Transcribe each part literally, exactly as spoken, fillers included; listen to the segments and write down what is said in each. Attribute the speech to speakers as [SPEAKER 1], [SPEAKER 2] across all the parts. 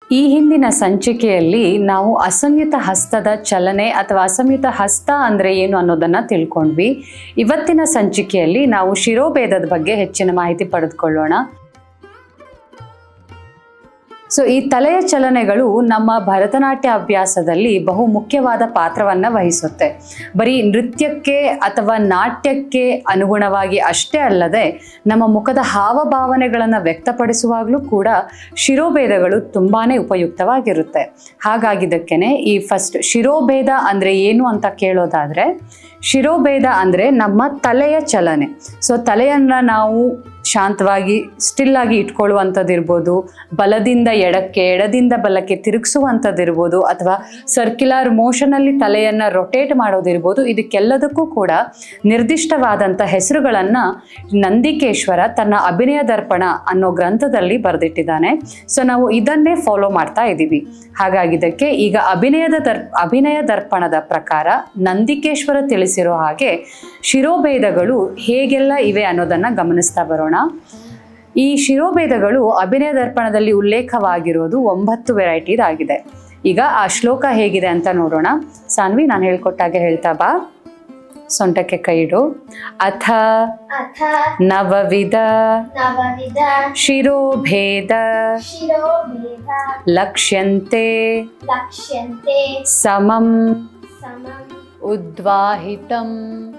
[SPEAKER 1] ಈ ಹಿಂದಿನ ಸಂಚಿಕೆಯಲ್ಲಿ ನಾವು ಅಸಂಯುತ ಹಸ್ತದ ಚಲನೆ ಅಥವಾ ಅಸಂಯುತ ಹಸ್ತ ಅಂದರೆ ಏನು ಅನ್ನೋದನ್ನು ತಿಳ್ಕೊಂಡ್ವಿ. ಇವತ್ತಿನ ಸಂಚಿಕೆಯಲ್ಲಿ ನಾವು ಶಿರೋಭೇದದ ಬಗ್ಗೆ ಹೆಚ್ಚಿನ ಮಾಹಿತಿ ಪಡೆದುಕೊಳ್ಳೋಣ. ಸೊ ಈ ತಲೆಯ ಚಲನೆಗಳು ನಮ್ಮ ಭರತನಾಟ್ಯ ಅಭ್ಯಾಸದಲ್ಲಿ ಬಹು ಮುಖ್ಯವಾದ ಪಾತ್ರವನ್ನು ವಹಿಸುತ್ತೆ. ಬರೀ ನೃತ್ಯಕ್ಕೆ ಅಥವಾ ನಾಟ್ಯಕ್ಕೆ ಅನುಗುಣವಾಗಿ ಅಷ್ಟೇ ಅಲ್ಲದೆ ನಮ್ಮ ಮುಖದ ಹಾವಭಾವನೆಗಳನ್ನು ವ್ಯಕ್ತಪಡಿಸುವಾಗಲೂ ಕೂಡ ಶಿರೋಭೇದಗಳು ತುಂಬಾ ಉಪಯುಕ್ತವಾಗಿರುತ್ತೆ. ಹಾಗಾಗಿದ್ದಕ್ಕೇ ಈ ಫಸ್ಟ್ ಶಿರೋಭೇದ ಅಂದರೆ ಏನು ಅಂತ ಕೇಳೋದಾದರೆ, ಶಿರೋಭೇದ ಅಂದರೆ ನಮ್ಮ ತಲೆಯ ಚಲನೆ. ಸೊ ತಲೆಯನ್ನು ನಾವು ಶಾಂತವಾಗಿ ಸ್ಟಿಲ್ಲಾಗಿ ಇಟ್ಕೊಳ್ಳುವಂಥದ್ದು ಇರ್ಬೋದು, ಬಲದಿಂದ ಎಡಕ್ಕೆ ಎಡದಿಂದ ಬಲಕ್ಕೆ ತಿರುಗಿಸುವಂಥದ್ದು ಇರ್ಬೋದು, ಅಥವಾ ಸರ್ಕ್ಯುಲರ್ ಮೋಷನಲ್ಲಿ ತಲೆಯನ್ನು ರೊಟೇಟ್ ಮಾಡೋದಿರ್ಬೋದು. ಇದಕ್ಕೆಲ್ಲದಕ್ಕೂ ಕೂಡ ನಿರ್ದಿಷ್ಟವಾದಂಥ ಹೆಸರುಗಳನ್ನು ನಂದಿಕೇಶ್ವರ ತನ್ನ ಅಭಿನಯ ದರ್ಪಣ ಅನ್ನೋ ಗ್ರಂಥದಲ್ಲಿ ಬರೆದಿಟ್ಟಿದ್ದಾನೆ. ಸೊ ನಾವು ಇದನ್ನೇ ಫಾಲೋ ಮಾಡ್ತಾ ಇದ್ದೀವಿ. ಹಾಗಾಗಿದ್ದಕ್ಕೆ ಈಗ ಅಭಿನಯದ ದರ್ ಅಭಿನಯ ದರ್ಪಣದ ಪ್ರಕಾರ ನಂದಿಕೇಶ್ವರ ತಿಳಿಸಿರೋ ಹಾಗೆ ಶಿರೋಭೇದಗಳು ಹೇಗೆಲ್ಲ ಇವೆ ಅನ್ನೋದನ್ನು ಗಮನಿಸ್ತಾ ಬರೋಣ. ಈ ಶಿರೋಭೇದಗಳು ಅಭಿನಯ ದರ್ಪಣದಲ್ಲಿ ಉಲ್ಲೇಖವಾಗಿರೋದು ಒಂಬತ್ತು ವೆರೈಟಿದಾಗಿದೆ. ಈಗ ಆ ಶ್ಲೋಕ ಹೇಗಿದೆ ಅಂತ ನೋಡೋಣ. ಸಾನ್ವಿ, ನಾನು ಹೇಳ್ಕೊಟ್ಟಾಗೆ ಹೇಳ್ತಾ ಬಾ. ಸೊಂಟಕ್ಕೆ ಕೈ ಇಡು. ಅಥ ನವವಿಧ ಶಿರೋಭೇದ ಲಕ್ಷ್ಯಂತೆ ಸಮಂ ಉದ್ವಾಹಿತಂ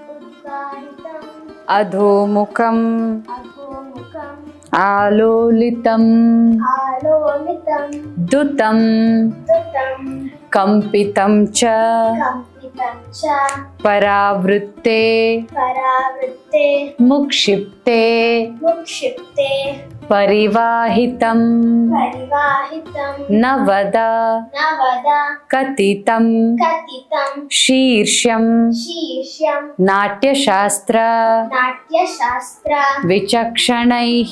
[SPEAKER 1] ಅಧೋಮುಖಂ ಆಲೋಲಿತಂ ದುತಂ ಕಂಪಿತಂ ಚ ಪರಾವೃತ್ತೆ ಮುಕ್ಷಿಪ್ತೆ ಪರಿವಾಹಿತಂ ನವದ ಕಥಿತಂ ಶೀರ್ಷಂ ನಾಟ್ಯಶಾಸ್ತ್ರ ವಿಚಕ್ಷಣೈಃ.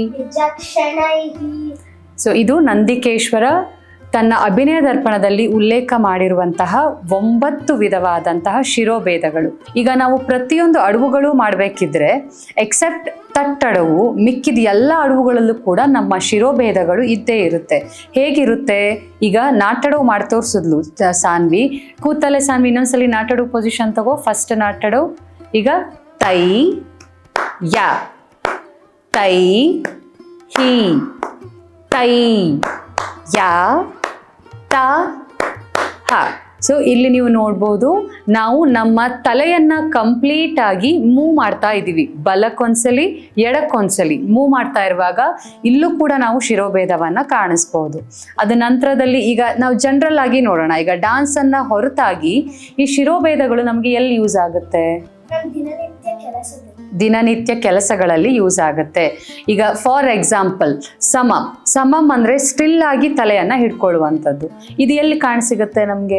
[SPEAKER 1] ಸೊ ಇದು ನಂದಿಕೇಶ್ವರ ತನ್ನ ಅಭಿನಯ ದರ್ಪಣದಲ್ಲಿ ಉಲ್ಲೇಖ ಮಾಡಿರುವಂತಹ ಒಂಬತ್ತು ವಿಧವಾದಂತಹ ಶಿರೋಭೇದಗಳು. ಈಗ ನಾವು ಪ್ರತಿಯೊಂದು ಅಡವುಗಳು ಮಾಡಬೇಕಿದ್ರೆ ಎಕ್ಸೆಪ್ಟ್ ತಟ್ಟಡವು, ಮಿಕ್ಕಿದ ಎಲ್ಲ ಅಡವುಗಳಲ್ಲೂ ಕೂಡ ನಮ್ಮ ಶಿರೋಭೇದಗಳು ಇದ್ದೇ ಇರುತ್ತೆ. ಹೇಗಿರುತ್ತೆ? ಈಗ ನಾಟಡವು ಮಾಡಿ ತೋರಿಸಿದ್ಲು ಸಾನ್ವಿ. ಕೂತಲೆ ಸಾನ್ವಿ, ಇನ್ನೊಂದ್ಸಲಿ ನಾಟಡವು ಪೊಸಿಷನ್ ತಗೋ. ಫಸ್ಟ್ ನಾಟಡವು. ಈಗ ತೈ ಯ, ತೈ ಹಿ, ತೈ ಯಾ ತ ಹ. ಸೊ ಇಲ್ಲಿ ನೀವು ನೋಡ್ಬೋದು, ನಾವು ನಮ್ಮ ತಲೆಯನ್ನು ಕಂಪ್ಲೀಟ್ ಆಗಿ ಮೂವ್ ಮಾಡ್ತಾ ಇದ್ದೀವಿ. ಬಲಕ್ಕೊಂದ್ಸಲಿ ಎಡಕ್ಕೊಂದ್ಸಲಿ ಮೂವ್ ಮಾಡ್ತಾ ಇರುವಾಗ ಇಲ್ಲೂ ಕೂಡ ನಾವು ಶಿರೋಭೇದವನ್ನು ಕಾಣಿಸ್ಬೋದು. ಅದ ನಂತರದಲ್ಲಿ ಈಗ ನಾವು ಜನರಲ್ ಆಗಿ ನೋಡೋಣ. ಈಗ ಡ್ಯಾನ್ಸನ್ನು ಹೊರತಾಗಿ ಈ ಶಿರೋಭೇದಗಳು ನಮಗೆ ಎಲ್ಲಿ ಯೂಸ್ ಆಗುತ್ತೆ? ದಿನನಿತ್ಯ ಕೆಲಸಗಳಲ್ಲಿ ಯೂಸ್ ಆಗುತ್ತೆ. ಈಗ ಫಾರ್ ಎಕ್ಸಾಂಪಲ್ ಸಮಂ. ಸಮಂ ಅಂದರೆ ಸ್ಟಿಲ್ ಆಗಿ ತಲೆಯನ್ನು ಹಿಡ್ಕೊಳ್ಳುವಂಥದ್ದು. ಇದು ಎಲ್ಲಿ ಕಾಣಸಿಗುತ್ತೆ ನಮಗೆ?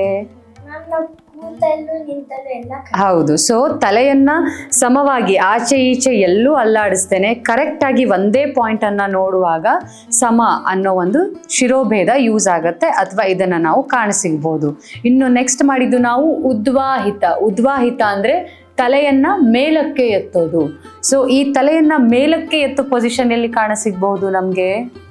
[SPEAKER 1] ಹೌದು. ಸೊ ತಲೆಯನ್ನ ಸಮವಾಗಿ ಆಚೆ ಈಚೆ ಎಲ್ಲೂ ಅಲ್ಲಾಡಿಸ್ತೇನೆ ಕರೆಕ್ಟ್ ಆಗಿ ಒಂದೇ ಪಾಯಿಂಟ್ ಅನ್ನ ನೋಡುವಾಗ ಸಮ ಅನ್ನೋ ಒಂದು ಶಿರೋಭೇದ ಯೂಸ್ ಆಗುತ್ತೆ, ಅಥವಾ ಇದನ್ನ ನಾವು ಕಾಣಸಿಗ್ಬೋದು. ಇನ್ನು ನೆಕ್ಸ್ಟ್ ಮಾಡಿದ್ದು ನಾವು ಉದ್ವಾಹಿತ. ಉದ್ವಾಹಿತ ಅಂದ್ರೆ ತಲೆಯನ್ನ ಮೇಲಕ್ಕೆ ಎತ್ತೋದು. ಸೊ ಈ ತಲೆಯನ್ನ ಮೇಲಕ್ಕೆ ಎತ್ತೋ ಪೊಸಿಷನ್ ಎಲ್ಲಿ ಕಾಣಸಿಗ್ಬಹುದು ನಮ್ಗೆ?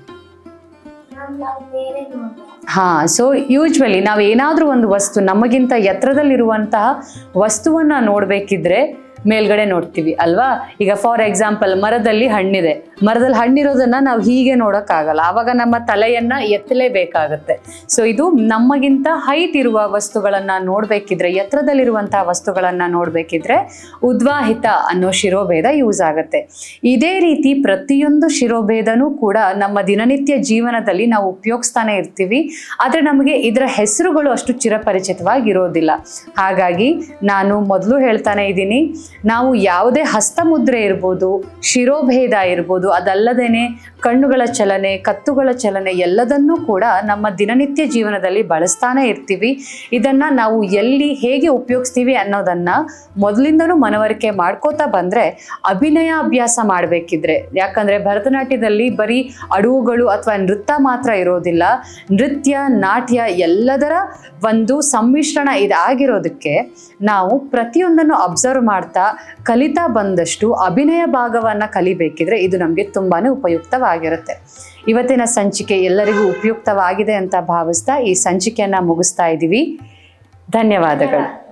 [SPEAKER 1] ಹಾ. ಸೊ ಯೂಶ್ವಲಿ ನಾವು ಏನಾದ್ರೂ ಒಂದು ವಸ್ತು ನಮಗಿಂತ ಎತ್ತರದಲ್ಲಿರುವಂತಹ ವಸ್ತುವನ್ನ ನೋಡ್ಬೇಕಿದ್ರೆ ಮೇಲ್ಗಡೆ ನೋಡ್ತೀವಿ ಅಲ್ವಾ? ಈಗ ಫಾರ್ ಎಕ್ಸಾಂಪಲ್ ಮರದಲ್ಲಿ ಹಣ್ಣಿದೆ. ಮರದಲ್ಲಿ ಹಣ್ಣಿರೋದನ್ನ ನಾವು ಹೀಗೆ ನೋಡೋಕ್ಕಾಗಲ್ಲ, ಆವಾಗ ನಮ್ಮ ತಲೆಯನ್ನ ಎತ್ತಲೇಬೇಕಾಗತ್ತೆ. ಸೊ ಇದು ನಮಗಿಂತ ಹೈಟ್ ಇರುವ ವಸ್ತುಗಳನ್ನ ನೋಡ್ಬೇಕಿದ್ರೆ, ಎತ್ತರದಲ್ಲಿರುವಂತಹ ವಸ್ತುಗಳನ್ನ ನೋಡ್ಬೇಕಿದ್ರೆ ಉದ್ವಾಹಿತ ಅನ್ನೋ ಶಿರೋಭೇದ ಯೂಸ್ ಆಗುತ್ತೆ. ಇದೇ ರೀತಿ ಪ್ರತಿಯೊಂದು ಶಿರೋಭೇದನೂ ಕೂಡ ನಮ್ಮ ದಿನನಿತ್ಯ ಜೀವನದಲ್ಲಿ ನಾವು ಉಪಯೋಗಿಸ್ತಾನೆ ಇರ್ತೀವಿ, ಆದ್ರೆ ನಮಗೆ ಇದರ ಹೆಸರುಗಳು ಅಷ್ಟು ಚಿರಪರಿಚಿತವಾಗಿರೋದಿಲ್ಲ. ಹಾಗಾಗಿ ನಾನು ಮೊದಲು ಹೇಳ್ತಾನೆ ಇದ್ದೀನಿ, ನಾವು ಯಾವುದೇ ಹಸ್ತಮುದ್ರೆ ಇರ್ಬೋದು, ಶಿರೋಭೇದ ಇರ್ಬೋದು, ಅದಲ್ಲದೇನೆ ಕಣ್ಣುಗಳ ಚಲನೆ, ಕತ್ತುಗಳ ಚಲನೆ ಎಲ್ಲದನ್ನೂ ಕೂಡ ನಮ್ಮ ದಿನನಿತ್ಯ ಜೀವನದಲ್ಲಿ ಬಳಸ್ತಾನೆ ಇರ್ತೀವಿ. ಇದನ್ನ ನಾವು ಎಲ್ಲಿ ಹೇಗೆ ಉಪಯೋಗಿಸ್ತೀವಿ ಅನ್ನೋದನ್ನ ಮೊದಲಿಂದನೂ ಮನವರಿಕೆ ಮಾಡ್ಕೋತಾ ಬಂದ್ರೆ ಅಭಿನಯ ಅಭ್ಯಾಸ ಮಾಡಬೇಕಿದ್ರೆ, ಯಾಕಂದ್ರೆ ಭರತನಾಟ್ಯದಲ್ಲಿ ಬರೀ ಅಡವುಗಳು ಅಥವಾ ನೃತ್ಯ ಮಾತ್ರ ಇರೋದಿಲ್ಲ, ನೃತ್ಯ ನಾಟ್ಯ ಎಲ್ಲದರ ಒಂದು ಸಮ್ಮಿಶ್ರಣ ಇದಾಗಿರೋದಕ್ಕೆ ನಾವು ಪ್ರತಿಯೊಂದನ್ನು ಅಬ್ಸರ್ವ್ ಮಾಡ್ತಾ ಕಲಿತಾ ಬಂದಷ್ಟು ಅಭಿನಯ ಭಾಗವನ್ನು ಕಲಿಬೇಕಿದ್ರೆ ಇದು ನಮಗೆ ತುಂಬಾ ಉಪಯುಕ್ತವಾಗಿರುತ್ತೆ. ಇವತ್ತಿನ ಸಂಚಿಕೆ ಎಲ್ಲರಿಗೂ ಉಪಯುಕ್ತವಾಗಿದೆ ಅಂತ ಭಾವಿಸ್ತಾ ಈ ಸಂಚಿಕೆಯನ್ನು ಮುಗಿಸ್ತಾ ಇದ್ದೀವಿ. ಧನ್ಯವಾದಗಳು.